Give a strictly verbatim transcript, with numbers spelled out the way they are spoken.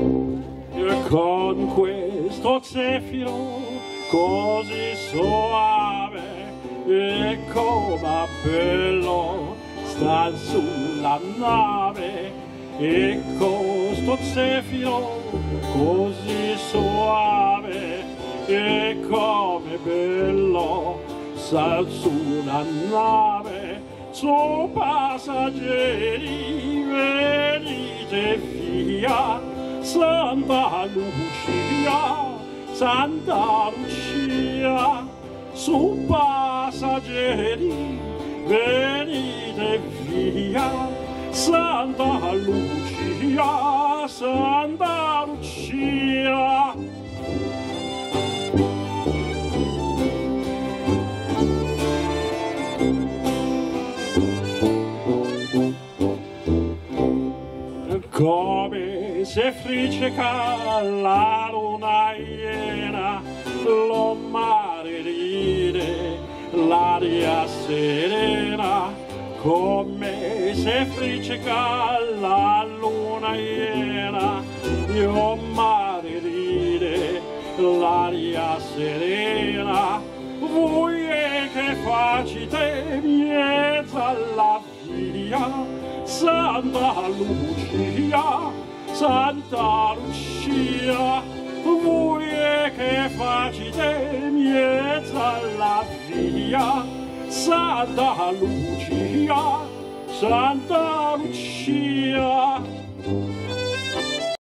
con questo zeffiro così soave e come bello sta sulla nave, e questo zeffiro così soave e come bello sta sulla nave. Su passeggeri venite via, Santa Lucia, Santa Lucia. Su passeggeri venite via, Santa Lucia, Santa Lucia. Come se friccica la luna iena, lo mare ride, l'aria serena. Come se friccica la luna iena, lo mare ride, l'aria serena. Voi che facite mezzo alla via, Santa Lucia, Santa Lucia. Voi che facite mezzo alla via, Santa Lucia, Santa Lucia.